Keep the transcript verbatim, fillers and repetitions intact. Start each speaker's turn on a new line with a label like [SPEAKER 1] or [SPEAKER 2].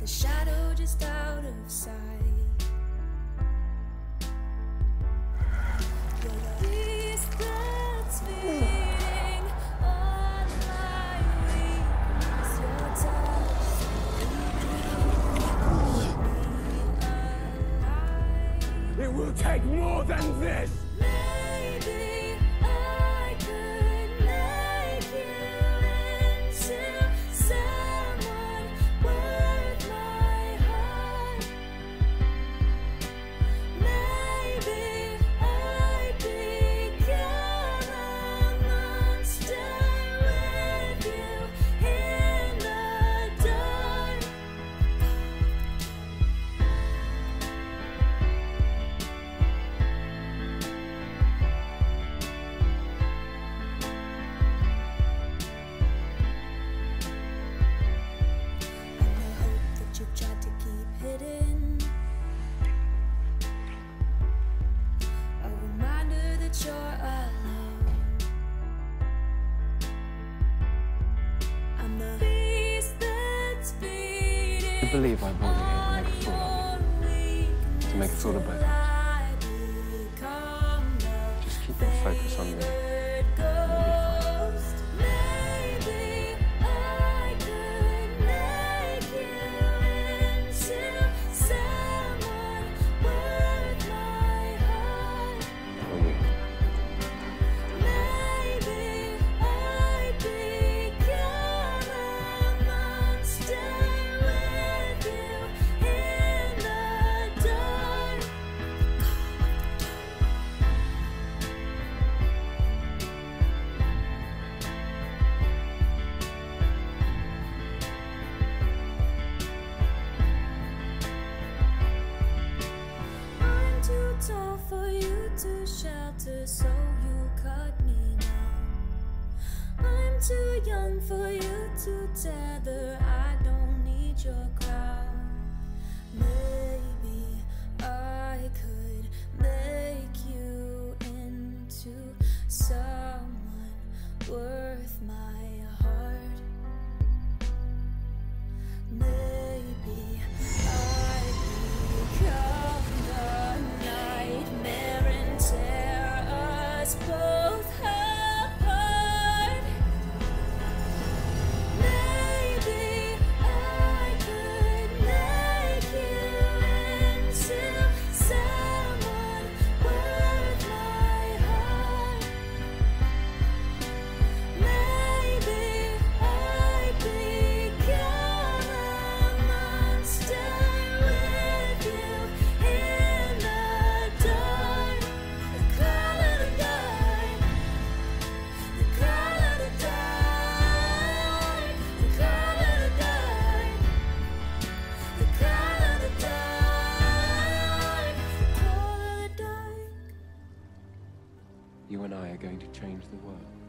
[SPEAKER 1] the shadow just out of sight. You're the peace that's feeding on my weakness. Your touch keep me alive.
[SPEAKER 2] It will take more than this!
[SPEAKER 1] Maybe I could make you into someone worth my heart. Maybe I'd become a monster with you in the dark. And the hope that you tried to keep hidden, a reminder that you're alone. I'm the beast that's beating
[SPEAKER 3] I believe I brought you here to make a fool of you, to make a fool of both of us. Just keep your focus on me.
[SPEAKER 1] Maybe I could make you into someone worth my heart.
[SPEAKER 3] Or you.
[SPEAKER 1] Maybe I'd become a monster with you in the dark. I'm too tall for you to shelter, so you cut me now. I'm too young for you to tether, I don't need your crown. Maybe I could make you into someone worth my heart. Maybe I'd become the nightmare and tear us both apart. Maybe I could make you into someone worth my heart. Maybe I'd become a monster with you in the dark. The call of the dark. The call of the dark. The call of the dark. The call of the dark. The call of the dark.
[SPEAKER 3] You and I are going to change the world.